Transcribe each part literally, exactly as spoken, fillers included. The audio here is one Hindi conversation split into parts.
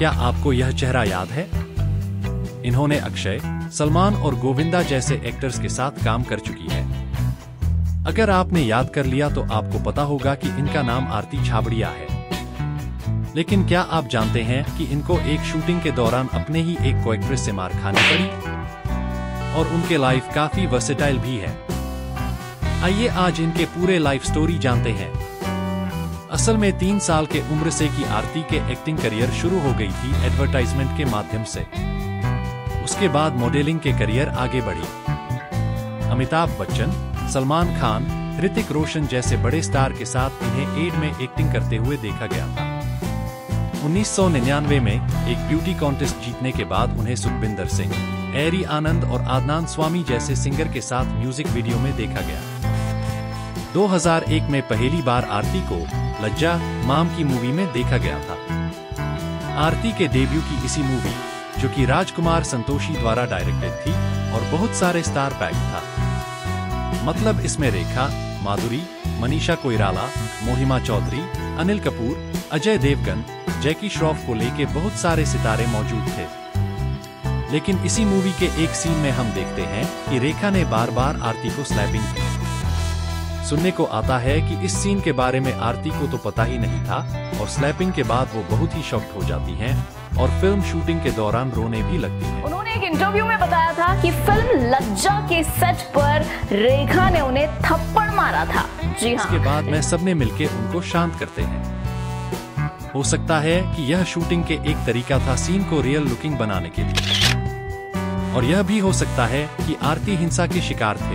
क्या आपको यह चेहरा याद है? इन्होंने अक्षय, सलमान और गोविंदा जैसे एक्टर्स के साथ काम कर चुकी है। अगर आपने याद कर लिया तो आपको पता होगा कि इनका नाम आरती छाबड़िया है। लेकिन क्या आप जानते हैं कि इनको एक शूटिंग के दौरान अपने ही एक को एक्ट्रेस से मार खानी पड़ी और उनके लाइफ काफी वर्सेटाइल भी है। आइए आज इनके पूरे लाइफ स्टोरी जानते हैं। असल में तीन साल के उम्र से की आरती के एक्टिंग करियर शुरू हो गई थी एडवर्टाइजमेंट के माध्यम से। उसके बाद मॉडलिंग के करियर आगे बढ़ी। अमिताभ बच्चन, सलमान खान, ऋतिक रोशन जैसे बड़े स्टार के साथ इन्हें एड में एक्टिंग करते हुए देखा गया था। उन्नीस सौ निन्यानवे में एक ब्यूटी कॉन्टेस्ट जीतने के बाद उन्हें सुखविंदर सिंह, एरी आनंद और आदनान स्वामी जैसे सिंगर के साथ म्यूजिक वीडियो में देखा गया। दो हज़ार एक में पहली बार आरती को लज्जा माम की मूवी में देखा गया था। आरती के डेब्यू की इसी मूवी, जो कि राजकुमार संतोषी द्वारा डायरेक्टेड थी और बहुत सारे स्टार पैक था। मतलब इसमें रेखा, माधुरी, मनीषा कोइराला, मोहिमा चौधरी, अनिल कपूर, अजय देवगन, जैकी श्रॉफ को लेके बहुत सारे सितारे मौजूद थे। लेकिन इसी मूवी के एक सीन में हम देखते हैं कि रेखा ने बार बार आरती को स्लैपिंग की। सुनने को आता है कि इस सीन के बारे में आरती को तो पता ही नहीं था और स्लैपिंग के बाद वो बहुत ही शॉक्ड हो जाती हैं और फिल्म शूटिंग के दौरान रोने भी लगती हैं। उन्होंने एक इंटरव्यू में बताया था कि फिल्म लज्जा के सेट पर रेखा ने उन्हें थप्पड़ मारा था। जी हाँ। इसके बाद में सबने मिलके उनको शांत करते हैं। हो सकता है कि यह शूटिंग के एक तरीका था सीन को रियल लुकिंग बनाने के लिए, और यह भी हो सकता है कि आरती हिंसा के शिकार थे।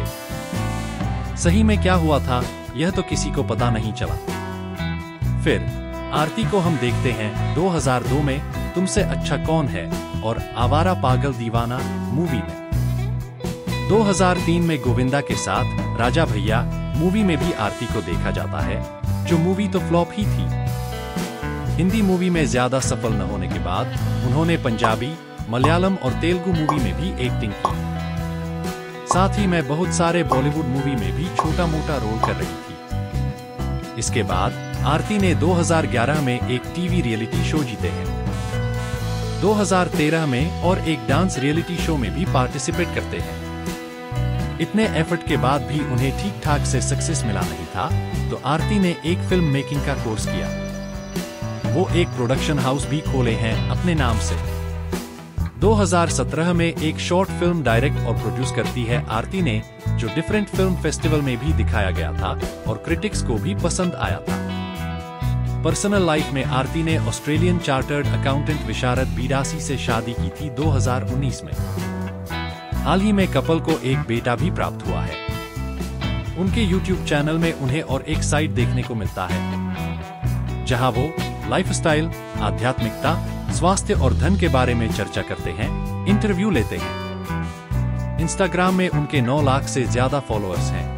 सही में क्या हुआ था यह तो किसी को पता नहीं चला। फिर आरती को हम देखते हैं दो हज़ार दो में तुमसे अच्छा कौन है और आवारा पागल दीवाना मूवी में। दो हज़ार तीन में गोविंदा के साथ राजा भैया मूवी में भी आरती को देखा जाता है, जो मूवी तो फ्लॉप ही थी। हिंदी मूवी में ज्यादा सफल न होने के बाद उन्होंने पंजाबी, मलयालम और तेलुगु मूवी में भी एक्टिंग की। साथ ही में बहुत सारे बॉलीवुड मूवी में भी छोटा मोटा रोल कर रही थी। इसके बाद आरती ने दो हज़ार ग्यारह में एक टीवी रियलिटी शो जीते हैं। दो हज़ार तेरह में और एक डांस रियलिटी शो में भी पार्टिसिपेट करते हैं। इतने एफर्ट के बाद भी उन्हें ठीक ठाक से सक्सेस मिला नहीं था, तो आरती ने एक फिल्म मेकिंग का कोर्स किया। वो एक प्रोडक्शन हाउस भी खोले हैं अपने नाम से। दो हज़ार सत्रह में एक शॉर्ट फिल्म डायरेक्ट और प्रोड्यूस करती है आरती ने, जो डिफरेंट फिल्म फेस्टिवल में भी दिखाया गया था और क्रिटिक्स को भी पसंद आया था। पर्सनल लाइफ में आरती ने Australian chartered accountant Visharad Bidasi से शादी की थी दो हज़ार उन्नीस में। हाल ही में कपल को एक बेटा भी प्राप्त हुआ है। उनके यूट्यूब चैनल में उन्हें और एक साइट देखने को मिलता है, जहां वो लाइफस्टाइल, आध्यात्मिकता, स्वास्थ्य और धन के बारे में चर्चा करते हैं, इंटरव्यू लेते हैं। इंस्टाग्राम में उनके नौ लाख से ज्यादा फॉलोअर्स हैं।